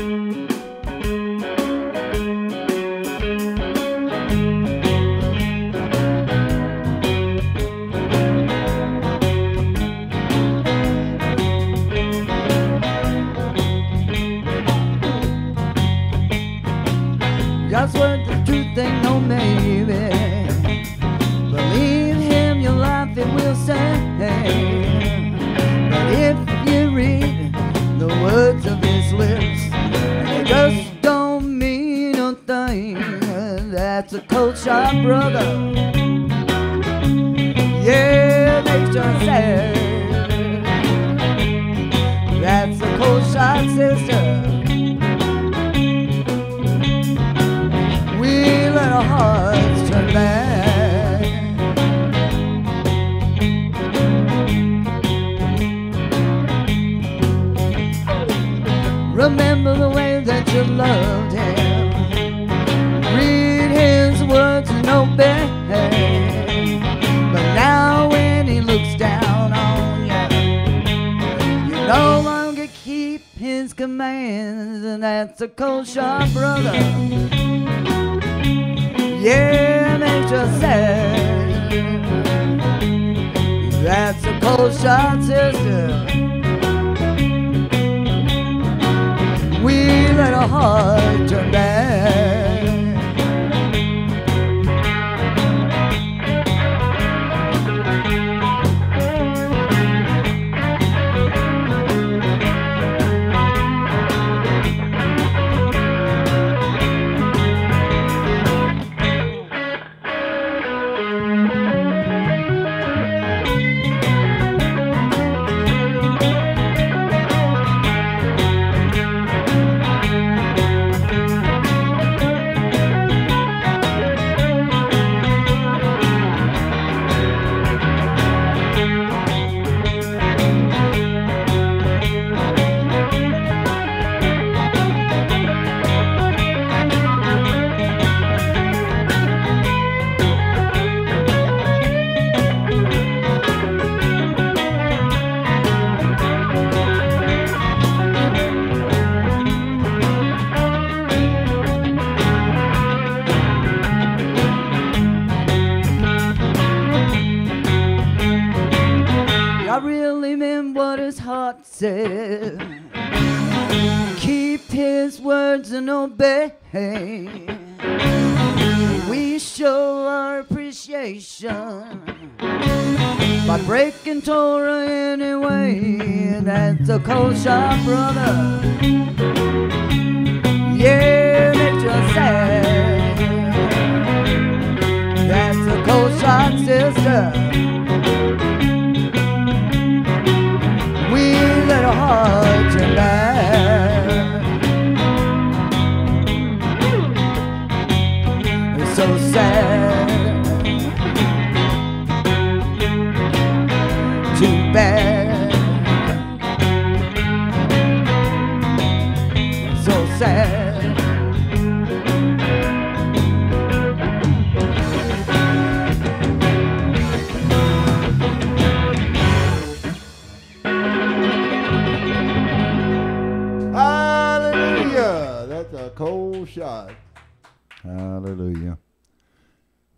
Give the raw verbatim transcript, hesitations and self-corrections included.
Just what the truth ain't no maybe. Believe him, your life it will say. But if you read the words of his lips, they just don't mean a thing. That's a cold shot brother. Yeah, makes you sad. That's a cold shot sister. Let our hearts turn back. Remember the way that you loved him. Read his words and obey. But now when he looks down on you, you no longer keep his commands. And that's a cold shot brother. Yeah, makes you sad. That's a cold shot sister. We let our heart turn back. I really meant what his heart said. Keep his words and obey. We show our appreciation by breaking Torah anyway. That's a cold shot brother. Yeah, makes you sad. That's a cold shot sister. Let our hearts turn back. It's so sad. Too bad. It's so sad. That's a cold shot. Hallelujah.